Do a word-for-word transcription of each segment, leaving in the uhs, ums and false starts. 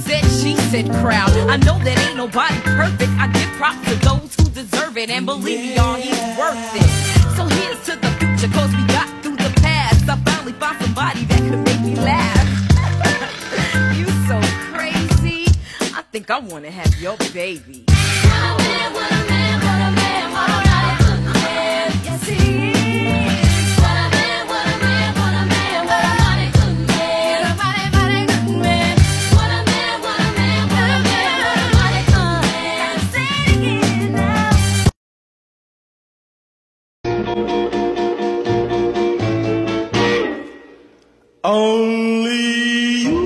said, she said crowd. I know that ain't nobody perfect. I give props to those who deserve it. And believe me, y'all, he's worth it. So here's to the future, cause we got through the past. I finally found somebody that could make me laugh. You so crazy. I think I wanna have your baby. What a man, what a man, what a man, what a man, man. Yes, he is. What a man, what a man, what a man, what a mighty good man. What a mighty, mighty good man. What a man, what a man, what a man, what a mighty good man. Say it again now. Only you.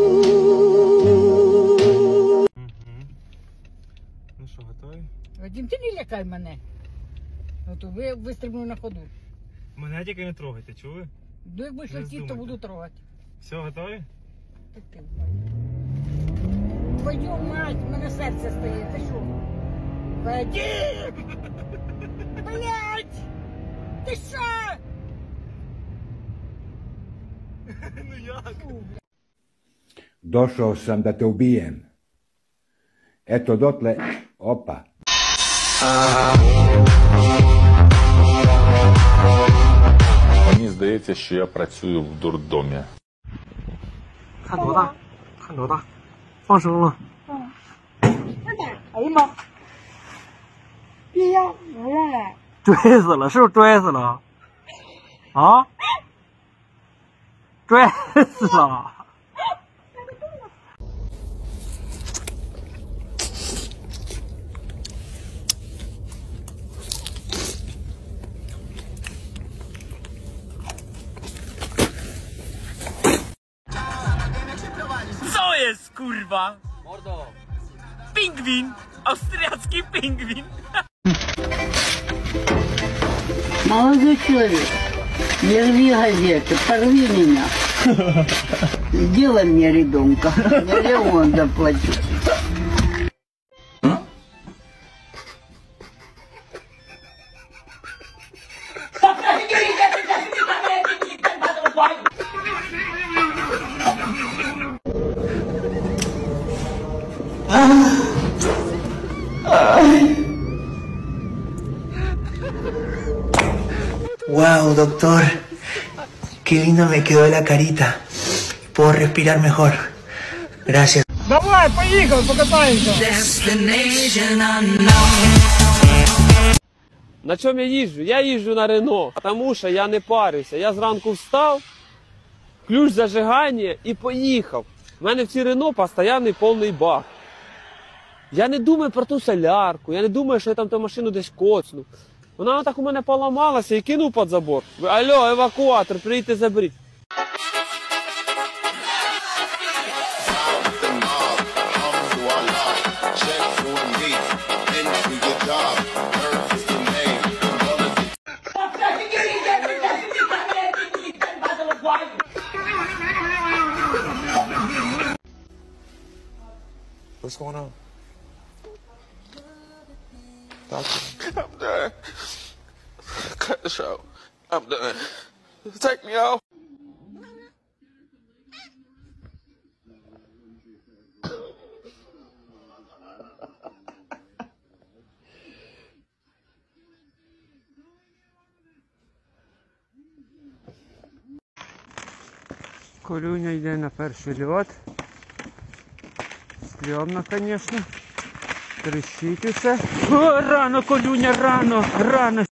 Ну що, готовий? Вадим, ти не лякай мене. От ви вистрибну на ходу. Мене тільки не трогайте, чули? Ну як будеш Не летіти, то здумайте. буду трогати. Все, готові? Так ти, твою мать, в мене серце стоїть, ти що? Вадим! Блять! Ти що? Ну як? Došao sam da te ubijem. Eto dotle, opa. Мені здається, що я працюю в дурдомі. 看多大？看多大？放生了。 哎呀妈！别要死了！ 追死了，是不是追死了？啊？追死了！ Co jest, kurwa? Mordo. Pingwin! Austriacki pingwin! Молодой человек, не рви газеты, порви меня. Сделай мне ребенка, я ремонт заплачу. Wow, doctor. Qué linda me quedó la carita. Puedo respirar mejor. Gracias. Давай, поїхали, покатаємося. На чому я їжджу? Я їжджу на Рено, тому що я не парюся. Я зранку встав, ключ зажигання і поїхав. У мене в цій Рено постійний повний бак. Я не думаю про ту солярку, я не думаю, що я там ту машину десь коцну. Вона так у мене поламалася і кинув під забор. Алло, евакуатор, прийдіть заберіть. What's going on? I'm done. Cut the show. I'm done. Take me off. Колюня йде на перший льот. Стрьомно, звісно. Трещить усе. О, рано, Колюня, рано, рано.